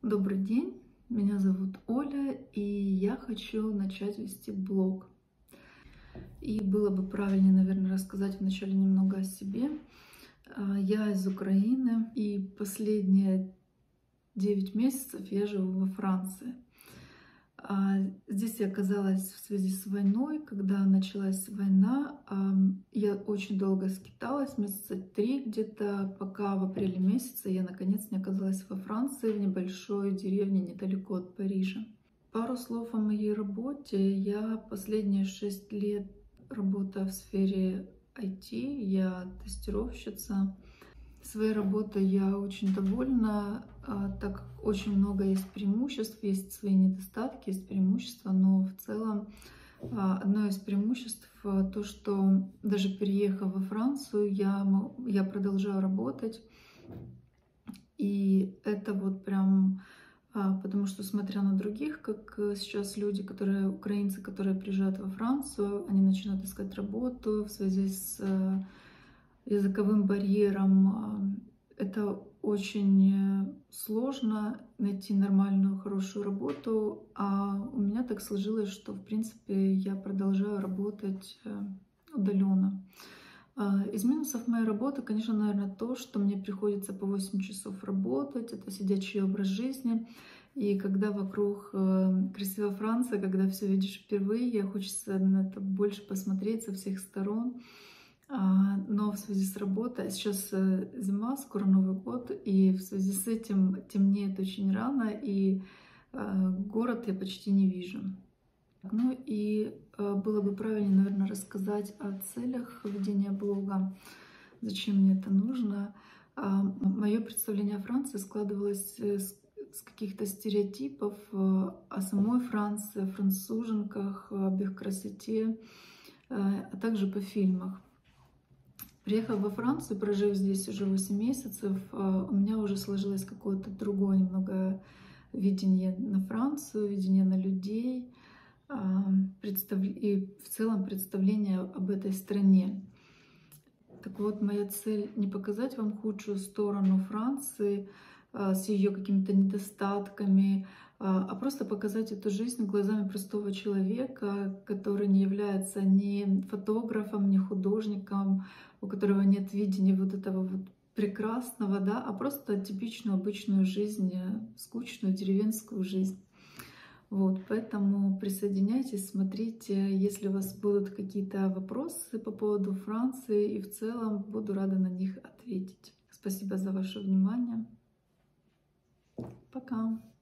Добрый день, меня зовут Оля, и я хочу начать вести блог. И было бы правильнее, наверное, рассказать вначале немного о себе. Я из Украины, и последние 9 месяцев я живу во Франции. Здесь я оказалась в связи с войной. Когда началась война, я очень долго скиталась, месяца 3 где-то, пока в апреле месяце я наконец не оказалась во Франции, в небольшой деревне недалеко от Парижа. Пару слов о моей работе. Я последние 6 лет работаю в сфере IT, я тестировщица. Своей работой я очень довольна, так как очень много есть преимуществ, есть свои недостатки, есть преимущества, но в целом одно из преимуществ то, что даже переехав во Францию, я продолжаю работать. И это вот прям потому что, смотря на других, как сейчас люди, украинцы, которые приезжают во Францию, они начинают искать работу в связи с языковым барьером. Это очень сложно найти нормальную, хорошую работу. А у меня так сложилось, что, в принципе, я продолжаю работать удаленно. Из минусов моей работы, конечно, наверное, то, что мне приходится по 8 часов работать. Это сидячий образ жизни. И когда вокруг красивая Франция, когда все видишь впервые, хочется на это больше посмотреть со всех сторон. Но в связи с работой, сейчас зима, скоро Новый год, и в связи с этим темнеет очень рано, и город я почти не вижу. Ну и было бы правильнее, наверное, рассказать о целях ведения блога, зачем мне это нужно. Мое представление о Франции складывалось с каких-то стереотипов о самой Франции, о француженках, об их красоте, а также по фильмах. Приехав во Францию, прожив здесь уже 8 месяцев, у меня уже сложилось какое-то другое немного видение на Францию, видение на людей и в целом представление об этой стране. Так вот, моя цель не показать вам худшую сторону Франции с ее какими-то недостатками, а просто показать эту жизнь глазами простого человека, который не является ни фотографом, ни художником, у которого нет видения вот этого вот прекрасного, да, а просто типичную обычную жизнь, скучную деревенскую жизнь. Вот, поэтому присоединяйтесь, смотрите, если у вас будут какие-то вопросы по поводу Франции, и в целом буду рада на них ответить. Спасибо за ваше внимание. Пока!